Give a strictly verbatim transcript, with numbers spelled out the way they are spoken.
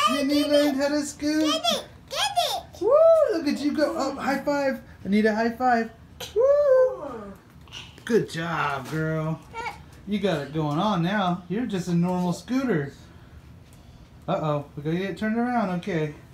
Sidney learned how to scoot. Get it! Get it! Woo! Look at you go up. High five. Anita, high five. Woo! Good job, girl. You got it going on now. You're just a normal scooter. Uh-oh. We gotta get it turned around. Okay.